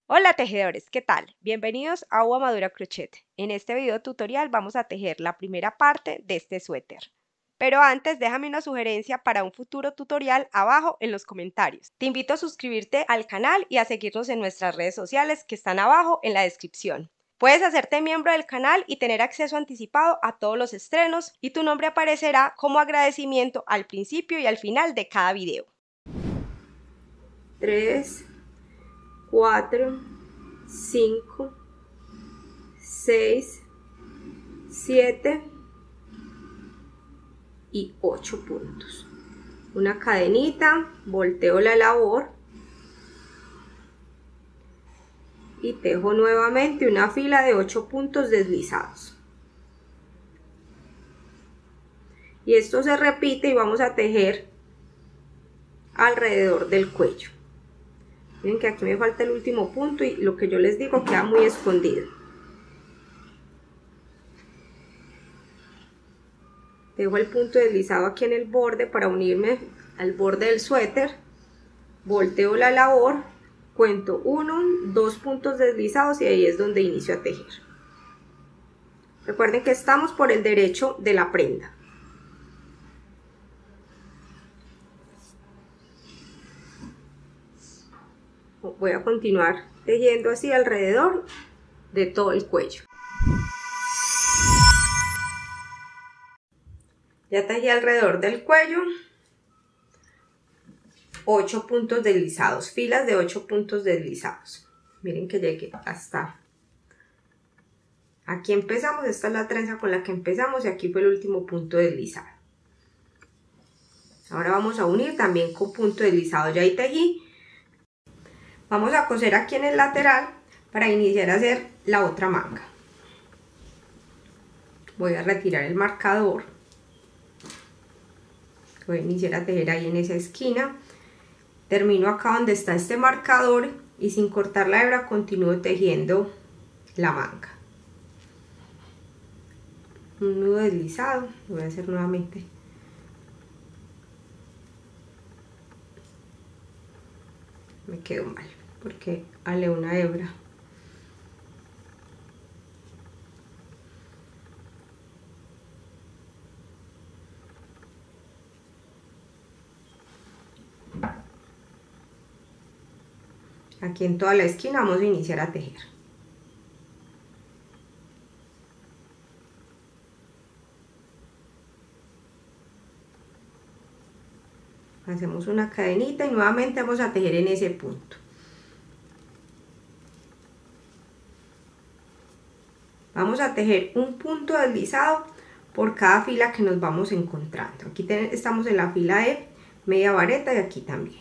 Hola tejedores, ¿qué tal? Bienvenidos a Uva Madura Crochet. En este video tutorial vamos a tejer la primera parte de este suéter. Pero antes déjame una sugerencia para un futuro tutorial abajo en los comentarios. Te invito a suscribirte al canal y a seguirnos en nuestras redes sociales que están abajo en la descripción. Puedes hacerte miembro del canal y tener acceso anticipado a todos los estrenos y tu nombre aparecerá como agradecimiento al principio y al final de cada video. 3, 4, 5, 6, 7 y 8 puntos. Una cadenita, volteo la labor y tejo nuevamente una fila de 8 puntos deslizados. Y esto se repite y vamos a tejer alrededor del cuello. Miren que aquí me falta el último punto y lo que yo les digo queda muy escondido. Dejo el punto deslizado aquí en el borde para unirme al borde del suéter. Volteo la labor, cuento 1, 2 puntos deslizados y ahí es donde inicio a tejer. Recuerden que estamos por el derecho de la prenda. Voy a continuar tejiendo así alrededor de todo el cuello. Ya tejí alrededor del cuello 8 puntos deslizados, filas de 8 puntos deslizados. Miren que llegué hasta aquí. Empezamos, esta es la trenza con la que empezamos y aquí fue el último punto deslizado. Ahora vamos a unir también con punto deslizado. Ya ahí tejí. Vamos a coser aquí en el lateral para iniciar a hacer la otra manga. Voy a retirar el marcador. Voy a iniciar a tejer ahí en esa esquina. Termino acá donde está este marcador y sin cortar la hebra continúo tejiendo la manga. Un nudo deslizado, lo voy a hacer nuevamente. Me quedó mal porque alé una hebra. Aquí en toda la esquina vamos a iniciar a tejer. Hacemos una cadenita y nuevamente vamos a tejer en ese punto. Vamos a tejer un punto deslizado por cada fila que nos vamos encontrando. Aquí estamos en la fila de media vareta y aquí también.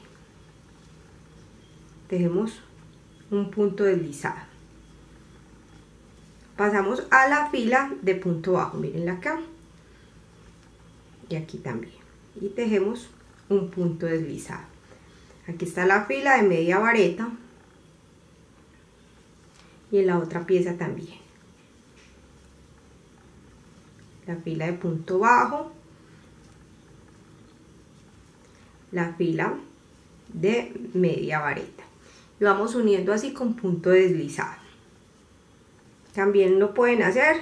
Tejemos un punto deslizado. Pasamos a la fila de punto bajo, mirenla acá. Y aquí también. Y tejemos un punto deslizado. Aquí está la fila de media vareta. Y en la otra pieza también. La fila de punto bajo. La fila de media vareta. Y vamos uniendo así con punto deslizado. También lo pueden hacer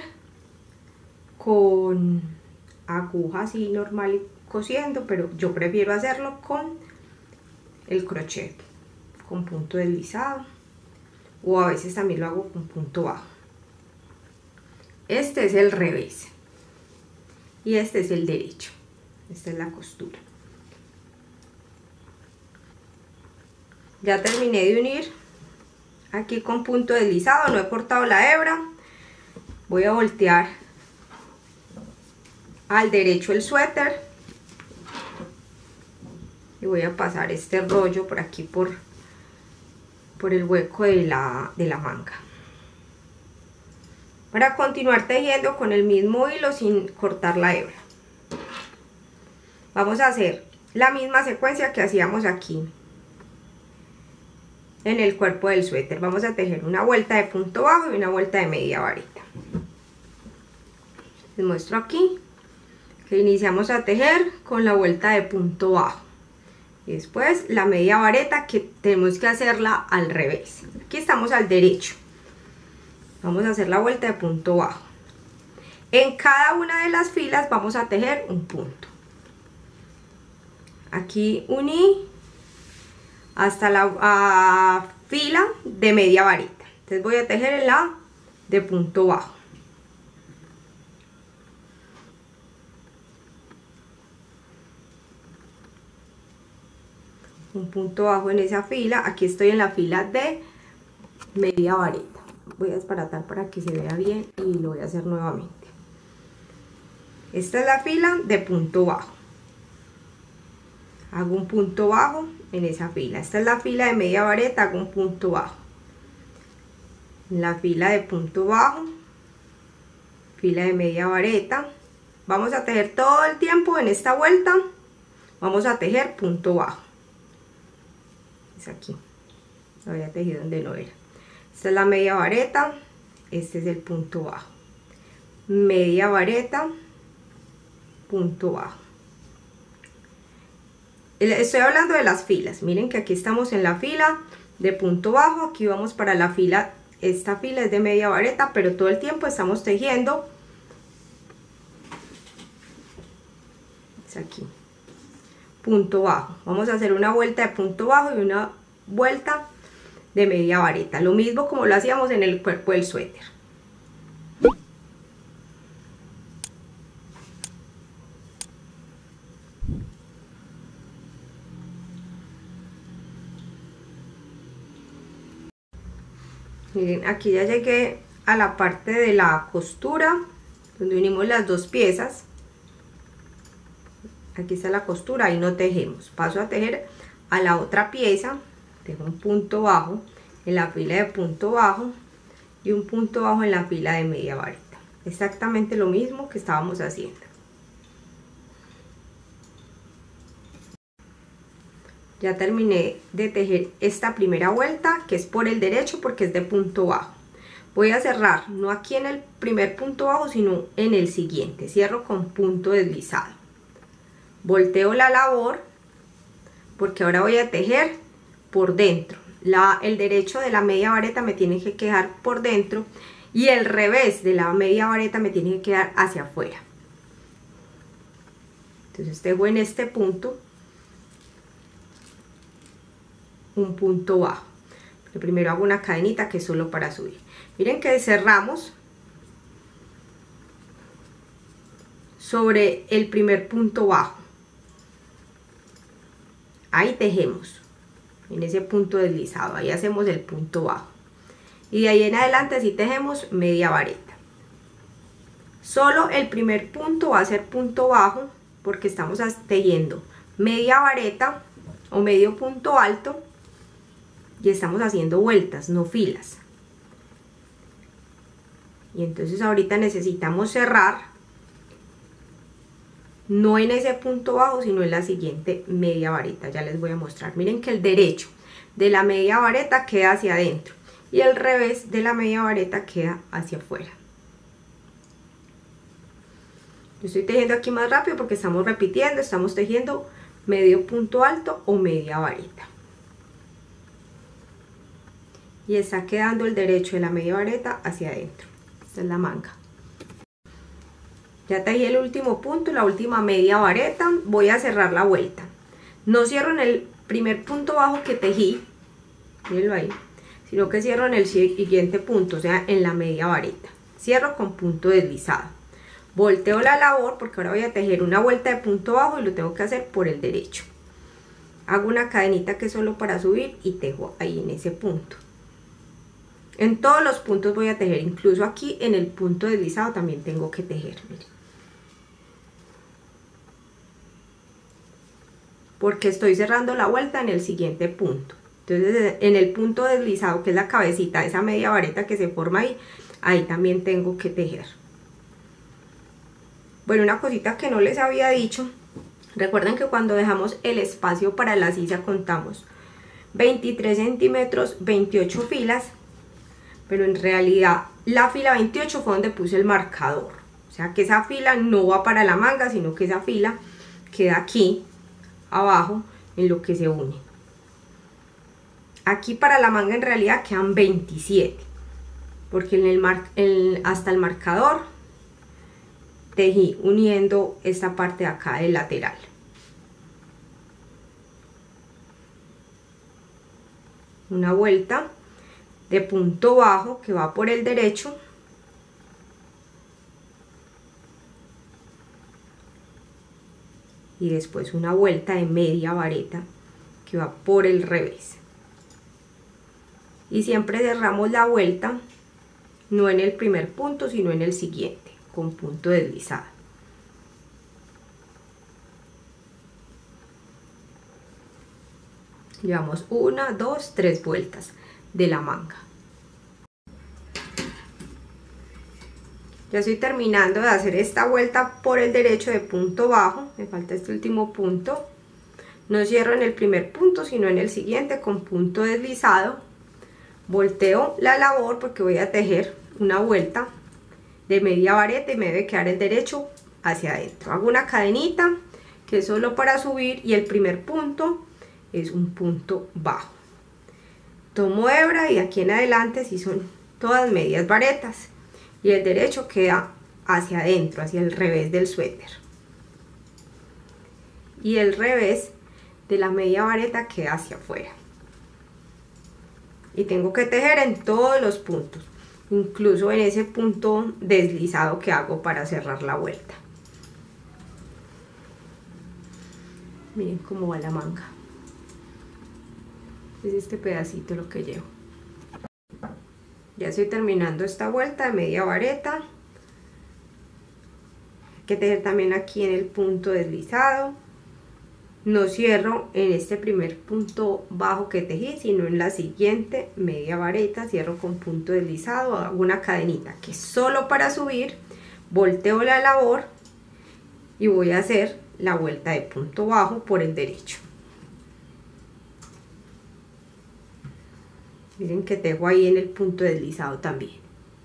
con aguja así normal y cosiendo, pero yo prefiero hacerlo con el crochet, con punto deslizado, o a veces también lo hago con punto bajo. Este es el revés y este es el derecho. Esta es la costura. Ya terminé de unir aquí con punto deslizado, no he cortado la hebra. Voy a voltear al derecho el suéter y voy a pasar este rollo por aquí por el hueco de la manga para continuar tejiendo con el mismo hilo sin cortar la hebra. Vamos a hacer la misma secuencia que hacíamos aquí en el cuerpo del suéter. Vamos a tejer una vuelta de punto bajo y una vuelta de media vareta. Les muestro aquí que iniciamos a tejer con la vuelta de punto bajo. Después la media vareta que tenemos que hacerla al revés. Aquí estamos al derecho. Vamos a hacer la vuelta de punto bajo. En cada una de las filas vamos a tejer un punto. Aquí uní hasta la fila de media vareta. Entonces voy a tejer en la de punto bajo. Un punto bajo en esa fila. Aquí estoy en la fila de media vareta. Voy a desbaratar para que se vea bien y lo voy a hacer nuevamente. Esta es la fila de punto bajo. Hago un punto bajo en esa fila. Esta es la fila de media vareta, hago un punto bajo. En la fila de punto bajo, fila de media vareta. Vamos a tejer todo el tiempo en esta vuelta. Vamos a tejer punto bajo. Es aquí. Lo había tejido donde no era. Esta es la media vareta. Este es el punto bajo. Media vareta, punto bajo. Estoy hablando de las filas. Miren que aquí estamos en la fila de punto bajo. Aquí vamos para la fila. Esta fila es de media vareta, pero todo el tiempo estamos tejiendo. Es aquí. Punto bajo. Vamos a hacer una vuelta de punto bajo y una vuelta de media vareta. Lo mismo como lo hacíamos en el cuerpo del suéter. Miren, aquí ya llegué a la parte de la costura donde unimos las dos piezas. Aquí está la costura, ahí no tejemos. Paso a tejer a la otra pieza. Tejo un punto bajo en la fila de punto bajo y un punto bajo en la fila de media vareta. Exactamente lo mismo que estábamos haciendo. Ya terminé de tejer esta primera vuelta, que es por el derecho porque es de punto bajo. Voy a cerrar no aquí en el primer punto bajo, sino en el siguiente. Cierro con punto deslizado. Volteo la labor porque ahora voy a tejer por dentro. El derecho de la media vareta me tiene que quedar por dentro y el revés de la media vareta me tiene que quedar hacia afuera. Entonces tejo en este punto un punto bajo. Primero hago una cadenita que es solo para subir. Miren que cerramos sobre el primer punto bajo. Ahí tejemos en ese punto deslizado, ahí hacemos el punto bajo y de ahí en adelante sí tejemos media vareta. Solo el primer punto va a ser punto bajo porque estamos tejiendo media vareta o medio punto alto y estamos haciendo vueltas, no filas. Y entonces ahorita necesitamos cerrar no en ese punto bajo, sino en la siguiente media vareta. Ya les voy a mostrar. Miren que el derecho de la media vareta queda hacia adentro y el revés de la media vareta queda hacia afuera. Yo estoy tejiendo aquí más rápido porque estamos repitiendo, estamos tejiendo medio punto alto o media vareta. Y está quedando el derecho de la media vareta hacia adentro. Esta es la manga. Ya tejí el último punto, la última media vareta. Voy a cerrar la vuelta. No cierro en el primer punto bajo que tejí, mírenlo ahí, sino que cierro en el siguiente punto, o sea, en la media vareta. Cierro con punto deslizado. Volteo la labor porque ahora voy a tejer una vuelta de punto bajo y lo tengo que hacer por el derecho. Hago una cadenita que es solo para subir y tejo ahí en ese punto. En todos los puntos voy a tejer, incluso aquí en el punto deslizado también tengo que tejer, miren. Porque estoy cerrando la vuelta en el siguiente punto. Entonces en el punto deslizado, que es la cabecita, esa media vareta que se forma ahí, ahí también tengo que tejer. Bueno, una cosita que no les había dicho, recuerden que cuando dejamos el espacio para la sisa contamos 23 centímetros, 28 filas, pero en realidad la fila 28 fue donde puse el marcador. O sea que esa fila no va para la manga, sino que esa fila queda aquí abajo en lo que se une. Aquí para la manga en realidad quedan 27, porque hasta el marcador tejí uniendo esta parte de acá del lateral. Una vuelta de punto bajo que va por el derecho, y después una vuelta de media vareta que va por el revés. Y siempre cerramos la vuelta no en el primer punto sino en el siguiente con punto deslizado. Llevamos 1, 2, 3 vueltas de la manga. Ya estoy terminando de hacer esta vuelta por el derecho de punto bajo, me falta este último punto. No cierro en el primer punto sino en el siguiente con punto deslizado. Volteo la labor porque voy a tejer una vuelta de media vareta y me debe quedar el derecho hacia adentro. Hago una cadenita que es solo para subir y el primer punto es un punto bajo. Tomo hebra y aquí en adelante si son todas medias varetas y el derecho queda hacia adentro, hacia el revés del suéter, y el revés de la media vareta queda hacia afuera. Y tengo que tejer en todos los puntos, incluso en ese punto deslizado que hago para cerrar la vuelta. Miren cómo va la manga. Es este pedacito lo que llevo. Ya estoy terminando esta vuelta de media vareta. Hay que tejer también aquí en el punto deslizado. No cierro en este primer punto bajo que tejí, sino en la siguiente media vareta, cierro con punto deslizado, hago una cadenita que es solo para subir, volteo la labor y voy a hacer la vuelta de punto bajo por el derecho. Miren que tejo ahí en el punto deslizado también.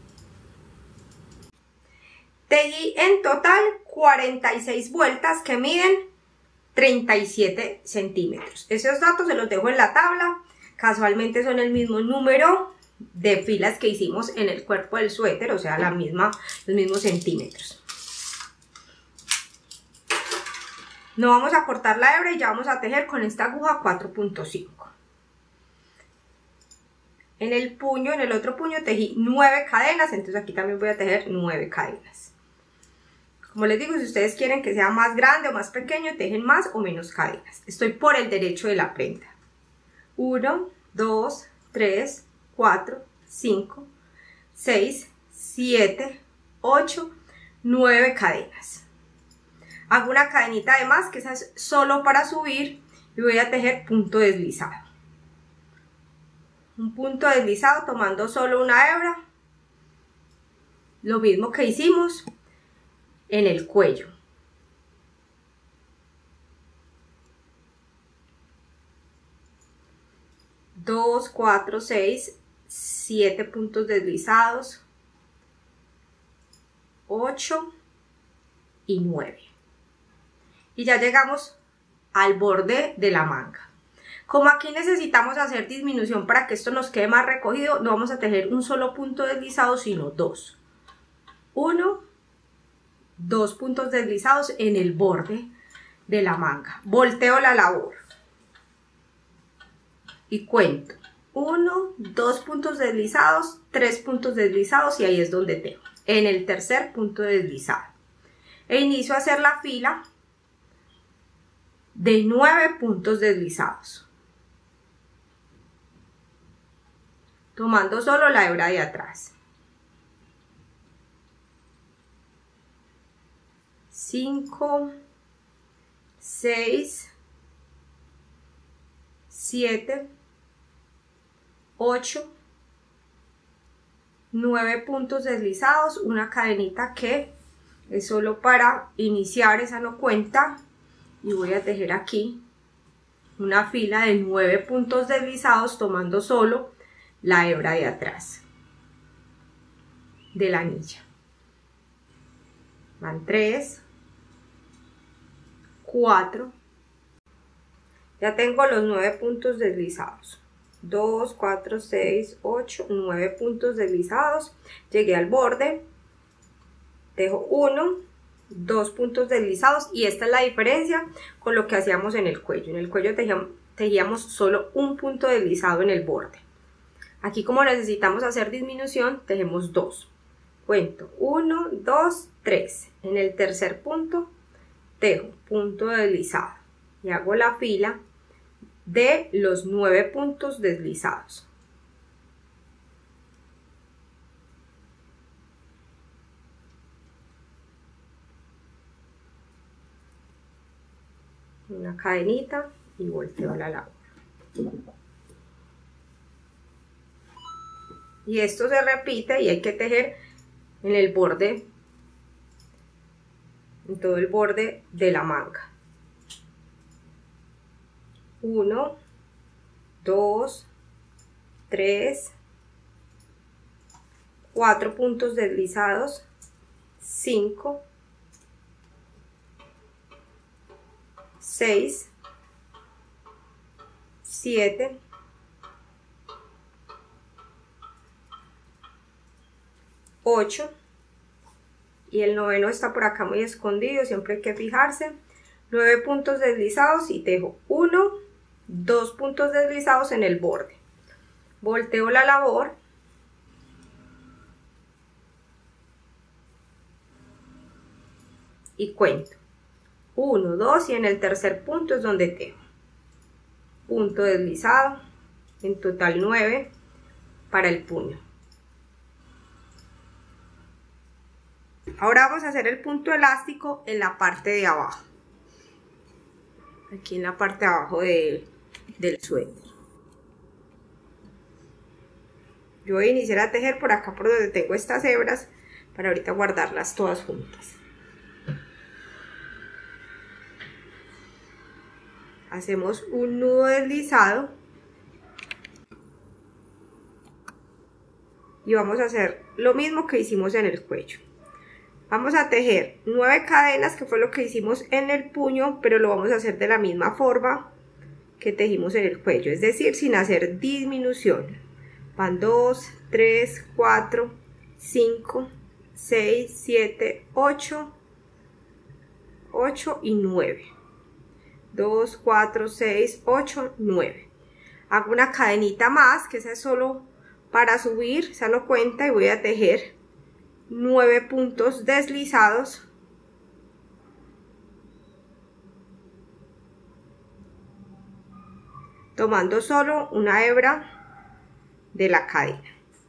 Tejí en total 46 vueltas que miden 37 centímetros. Esos datos se los dejo en la tabla. Casualmente son el mismo número de filas que hicimos en el cuerpo del suéter, o sea, los mismos centímetros. No vamos a cortar la hebra y ya vamos a tejer con esta aguja 4.5. En el puño, en el otro puño tejí 9 cadenas, entonces aquí también voy a tejer 9 cadenas. Como les digo, si ustedes quieren que sea más grande o más pequeño, tejen más o menos cadenas. Estoy por el derecho de la prenda. 1, 2, 3, 4, 5, 6, 7, 8, 9 cadenas. Hago una cadenita de más, que esa es solo para subir, y voy a tejer punto deslizado. Un punto deslizado tomando solo una hebra. Lo mismo que hicimos en el cuello. Dos, 4, 6, 7 puntos deslizados, 8 y 9. Y ya llegamos al borde de la manga. Como aquí necesitamos hacer disminución para que esto nos quede más recogido, no vamos a tejer un solo punto deslizado, sino 2. 1, 2 puntos deslizados en el borde de la manga. Volteo la labor y cuento 1, 2 puntos deslizados, 3 puntos deslizados y ahí es donde tejo, en el tercer punto deslizado. E inicio a hacer la fila de 9 puntos deslizados, tomando solo la hebra de atrás. 5, 6, 7, 8, 9 puntos deslizados, una cadenita que es solo para iniciar, esa no cuenta, y voy a tejer aquí una fila de 9 puntos deslizados tomando solo la hebra de atrás de la anilla. Van 3, 4, Ya tengo los 9 puntos deslizados. 2, 4, 6, 8, 9 puntos deslizados. Llegué al borde, dejo 1, 2 puntos deslizados y esta es la diferencia con lo que hacíamos en el cuello. En el cuello tejíamos solo un punto deslizado en el borde. Aquí, como necesitamos hacer disminución, tejemos 2. Cuento 1, 2, 3. En el tercer punto tejo punto deslizado y hago la fila de los 9 puntos deslizados. Una cadenita y volteo la labor. Y esto se repite y hay que tejer en el borde, en todo el borde de la manga. 1, 2, 3, 4 puntos deslizados, 5, 6, 7, 8 y el noveno está por acá muy escondido, siempre hay que fijarse. 9 puntos deslizados y tejo 1, 2 puntos deslizados en el borde. Volteo la labor y cuento 1, 2 y en el tercer punto es donde tejo punto deslizado, en total 9 para el puño. Ahora vamos a hacer el punto elástico en la parte de abajo, aquí en la parte de abajo del suéter. Yo voy a iniciar a tejer por acá por donde tengo estas hebras para ahorita guardarlas todas juntas. Hacemos un nudo deslizado y vamos a hacer lo mismo que hicimos en el cuello. Vamos a tejer 9 cadenas, que fue lo que hicimos en el puño, pero lo vamos a hacer de la misma forma que tejimos en el cuello, es decir, sin hacer disminución. Van 2, 3, 4, 5, 6, 7, 8 y 9. 2, 4, 6, 8, 9. Hago una cadenita más, que esa es solo para subir, se lo cuenta, y voy a tejer 9 puntos deslizados. Tomando solo una hebra de la cadena.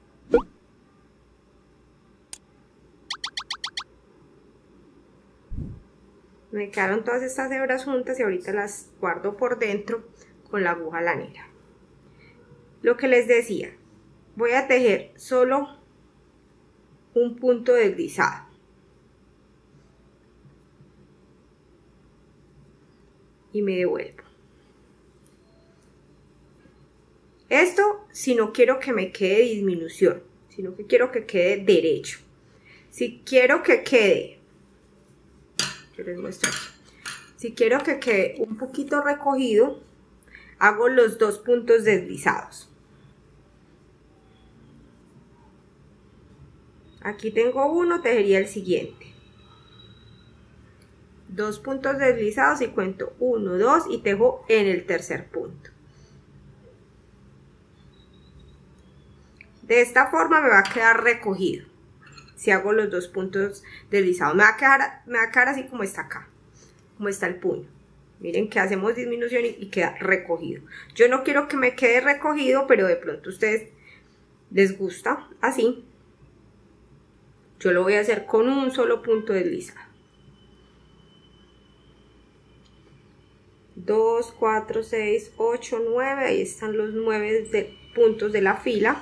Me quedaron todas estas hebras juntas y ahorita las guardo por dentro con la aguja lanera. Lo que les decía, voy a tejer solo un punto deslizado. Y me devuelvo. Esto si no quiero que me quede disminución, sino que quiero que quede derecho. Si quiero que quede, yo les muestro aquí. Si quiero que quede un poquito recogido, hago los 2 puntos deslizados. Aquí tengo uno, tejería el siguiente. 2 puntos deslizados y cuento 1, 2 y tejo en el tercer punto. De esta forma me va a quedar recogido. Si hago los 2 puntos deslizados, me va a quedar así como está acá, como está el puño. Miren que hacemos disminución y queda recogido. Yo no quiero que me quede recogido, pero de pronto a ustedes les gusta así. Yo lo voy a hacer con un solo punto deslizado. 2, 4, 6, 8, 9. Ahí están los 9 puntos de la fila.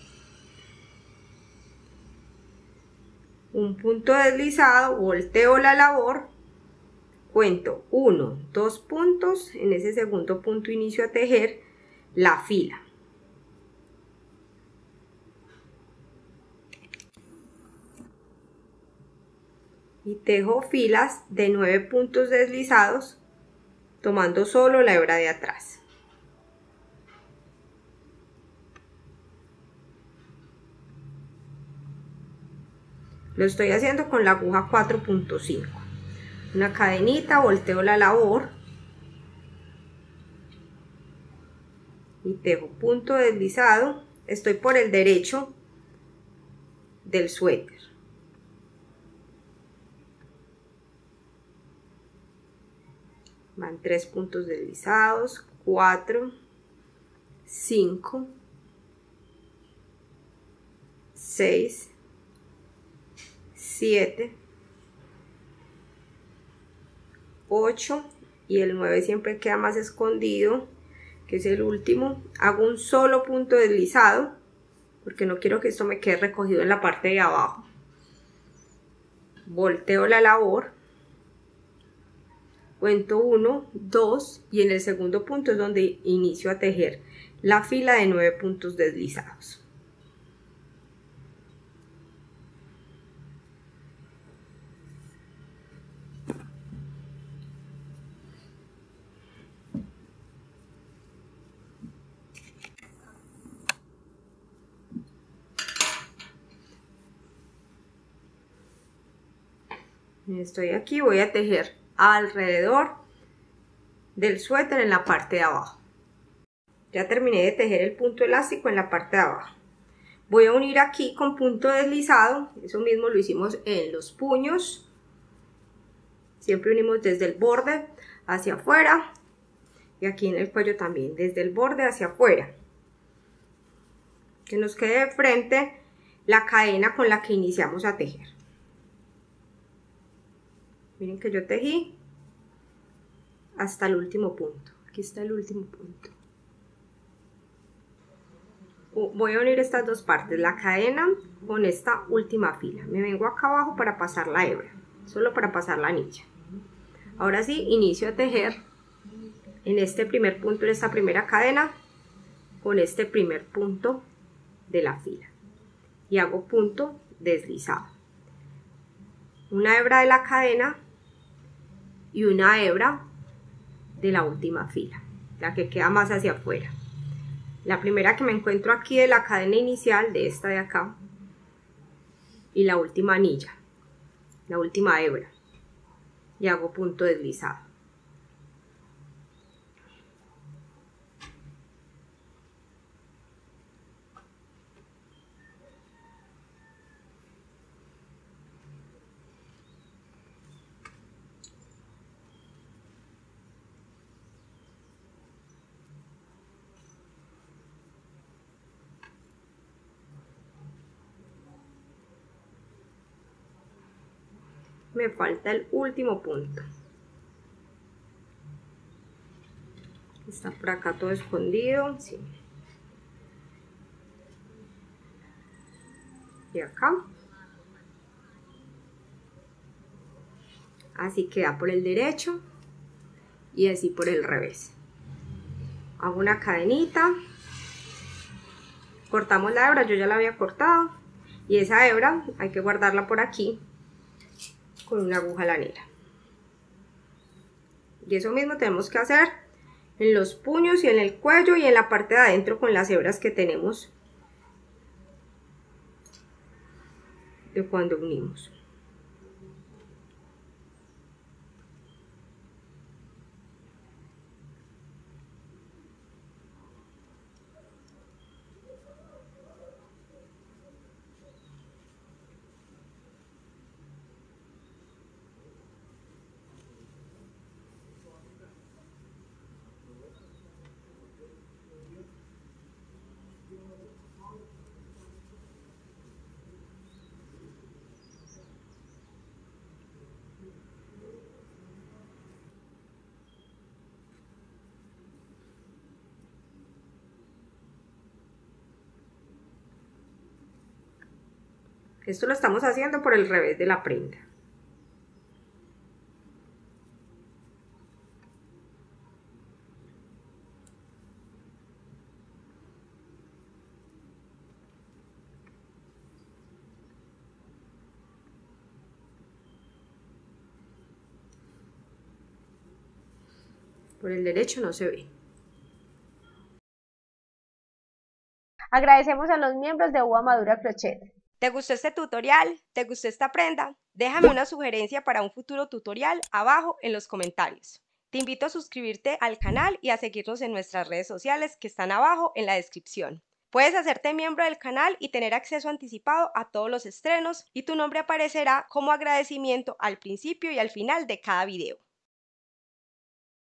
Un punto deslizado, volteo la labor, cuento 1, 2 puntos, en ese segundo punto inicio a tejer la fila. Y tejo filas de 9 puntos deslizados tomando solo la hebra de atrás. Lo estoy haciendo con la aguja 4.5. Una cadenita, volteo la labor y tejo punto deslizado. Estoy por el derecho del suéter. Van 3 puntos deslizados, 4, 5, 6, 7, 8 y el 9 siempre queda más escondido, que es el último. Hago un solo punto deslizado porque no quiero que esto me quede recogido en la parte de abajo. Volteo la labor, cuento 1, 2 y en el segundo punto es donde inicio a tejer la fila de 9 puntos deslizados. Estoy aquí, voy a tejer alrededor del suéter en la parte de abajo. Ya terminé de tejer el punto elástico en la parte de abajo. Voy a unir aquí con punto deslizado, eso mismo lo hicimos en los puños. Siempre unimos desde el borde hacia afuera y aquí en el cuello también, desde el borde hacia afuera. Que nos quede de frente la cadena con la que iniciamos a tejer. Miren que yo tejí hasta el último punto. Aquí está el último punto. Voy a unir estas dos partes, la cadena con esta última fila. Me vengo acá abajo para pasar la hebra, solo para pasar la anilla. Ahora sí, inicio a tejer en este primer punto, en esta primera cadena, con este primer punto de la fila. Y hago punto deslizado. Una hebra de la cadena y una hebra de la última fila, la que queda más hacia afuera. La primera que me encuentro aquí de la cadena inicial, de esta de acá, y la última anilla, la última hebra, y hago punto deslizado. Me falta el último punto. Está por acá todo escondido, sí. Y acá. Así queda por el derecho y así por el revés. Hago una cadenita. Cortamos la hebra, yo ya la había cortado. Y esa hebra hay que guardarla por aquí con una aguja lanera. Y eso mismo tenemos que hacer en los puños y en el cuello y en la parte de adentro con las hebras que tenemos de cuando unimos. Esto lo estamos haciendo por el revés de la prenda. por el derecho no se ve. Agradecemos a los miembros de Uva Madura Crochet. ¿Te gustó este tutorial? ¿Te gustó esta prenda? Déjame una sugerencia para un futuro tutorial abajo en los comentarios. Te invito a suscribirte al canal y a seguirnos en nuestras redes sociales que están abajo en la descripción. Puedes hacerte miembro del canal y tener acceso anticipado a todos los estrenos y tu nombre aparecerá como agradecimiento al principio y al final de cada video.